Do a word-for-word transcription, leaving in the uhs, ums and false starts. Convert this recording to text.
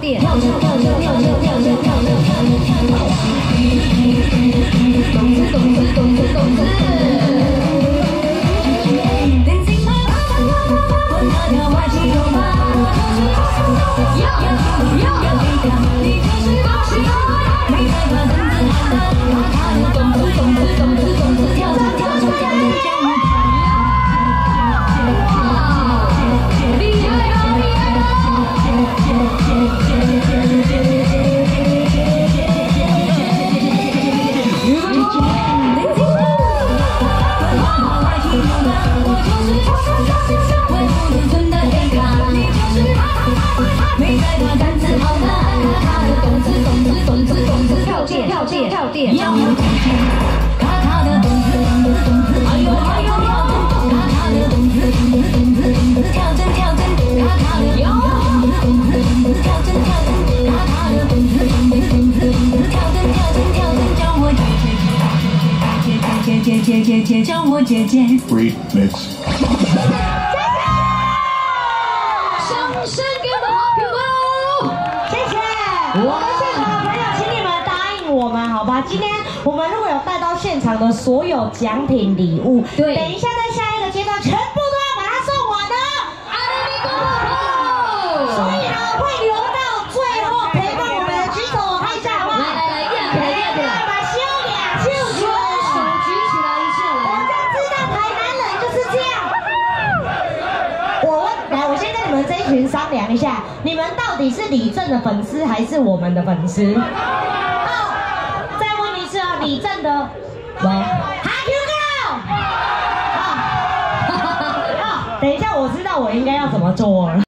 电，跳跳跳跳跳跳跳跳跳跳跳，动次动次动次动次。 跳电，跳电，卡卡的动次，哎呦哎呦呦，卡卡的动次，跳针跳针，卡卡的哟，跳针跳针，卡卡的动次，跳针跳针跳针，叫我姐姐，姐姐姐姐姐叫我姐姐。 Remix。 掌声给我们好朋友， 谢谢。我们现场的朋友，请你们答应我们，好吧？今天我们如果有带到现场的所有奖品礼物， 对， 等一下在下一个阶段全部都要把它送完的。 阿里米哥， 所以呢，会留到最后陪伴我们的举手，我看一下好不好？ 来来来，一两台，一两台， 把修两就举手举起来一下来。 我就知道台南人就是这样。我问，来，我先跟你们这一群商量一下，你们到底是李正的粉丝还是我们的粉丝？哦，再问一次啊，李正的，喂，哈 Q girl， 啊，啊，等一下，我知道我应该要怎么做了。